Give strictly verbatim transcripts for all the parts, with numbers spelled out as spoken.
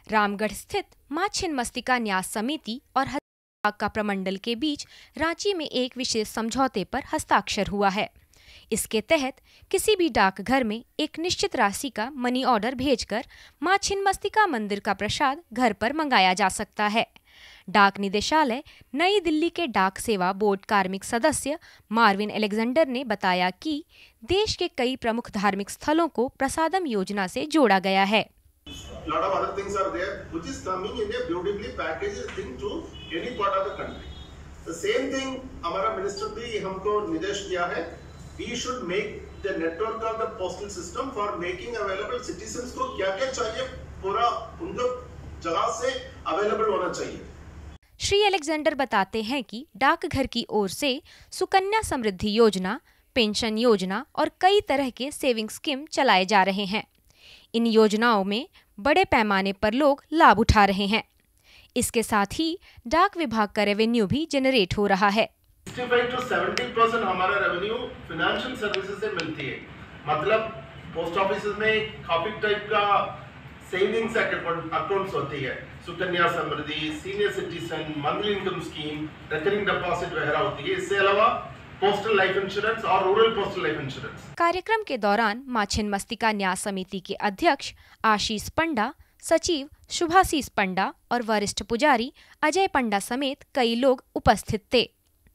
रामगढ़ स्थित मां छिन्नमस्तिका न्यास समिति और हजारीबाग का प्रमंडल के बीच रांची में एक विशेष समझौते पर हस्ताक्षर हुआ है। इसके तहत किसी भी डाकघर में एक निश्चित राशि का मनी ऑर्डर भेजकर मां छिन्नमस्तिका मंदिर का प्रसाद घर पर मंगाया जा सकता है। डाक निदेशालय नई दिल्ली के डाक सेवा बोर्ड कार्मिक सदस्य मार्विन अलेक्जेंडर ने बताया कि देश के कई प्रमुख धार्मिक स्थलों को प्रसादम योजना से जोड़ा गया है। Lot of other things are there, which is coming in a beautifully packaged thing to any part of the country. The same thing, हमारा मिनिस्टर भी हमको निर्देश दिया है, we should make the network of the postal system for making available citizens को क्या क्या चाहिए पूरा उनको जगह से अवेलेबल होना चाहिए। श्री अलेक्जेंडर बताते हैं कि डाकघर की ओर से सुकन्या समृद्धि योजना, पेंशन योजना और कई तरह के सेविंग स्कीम चलाए जा रहे हैं। इन योजनाओं में बड़े पैमाने पर लोग लाभ उठा रहे हैं। इसके साथ ही डाक विभाग का रेवेन्यू भी जनरेट हो रहा है। Sixty five to seventy percent हमारा रेवेन्यू फाइनेंशियल सर्विसेज से मिलती है। मतलब पोस्ट ऑफिस में काफी टाइप का सेविंग्स अकाउंट्स होती है, Sukanya Samriddhi, senior citizen, monthly income scheme, recurring deposit वगैरह होती है। इसके अलावा पोस्टल लाइफ इंश्योरेंस और रूरल पोस्टल लाइफ इंश्योरेंस। कार्यक्रम के दौरान मां छिन्नमस्तिका न्यास समिति के अध्यक्ष आशीष पंडा, सचिव शुभाशीष पंडा और वरिष्ठ पुजारी अजय पंडा समेत कई लोग उपस्थित थे।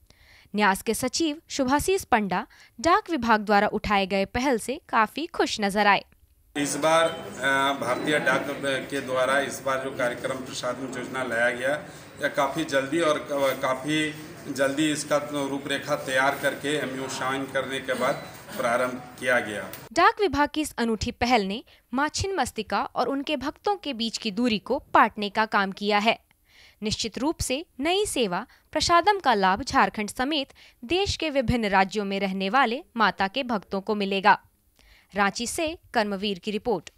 न्यास के सचिव शुभाशीष पंडा डाक विभाग द्वारा उठाए गए पहल से काफी खुश नजर आए। इस बार भारतीय डाक के द्वारा इस बार जो कार्यक्रम प्रसादम योजना लाया गया, यह काफ़ी जल्दी और काफ़ी जल्दी इसका रूपरेखा तैयार करके एमयू साइन करने के बाद प्रारंभ किया गया। डाक विभाग की इस अनूठी पहल ने मां छिन्नमस्तिका और उनके भक्तों के बीच की दूरी को पाटने का काम किया है। निश्चित रूप से नई सेवा प्रसादम का लाभ झारखंड समेत देश के विभिन्न राज्यों में रहने वाले माता के भक्तों को मिलेगा। रांची से कर्मवीर की रिपोर्ट।